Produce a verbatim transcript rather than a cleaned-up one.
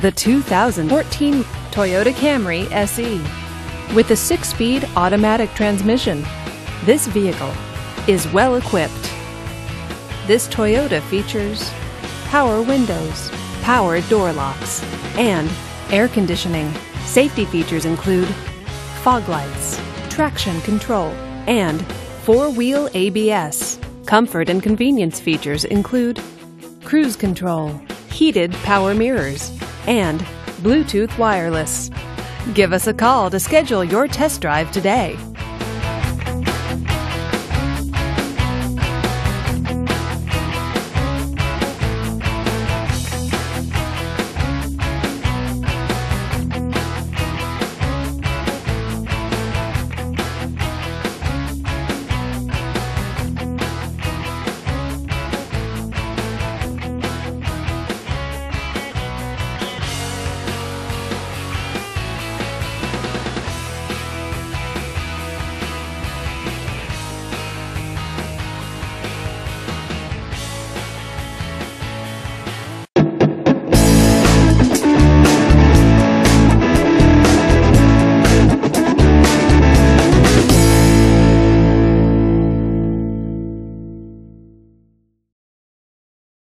the two thousand fourteen Toyota Camry S E. With a six-speed automatic transmission, this vehicle is well equipped. This Toyota features power windows, power door locks, and air conditioning. Safety features include fog lights, traction control, and four-wheel A B S. Comfort and convenience features include cruise control, heated power mirrors, and Bluetooth wireless. Give us a call to schedule your test drive today.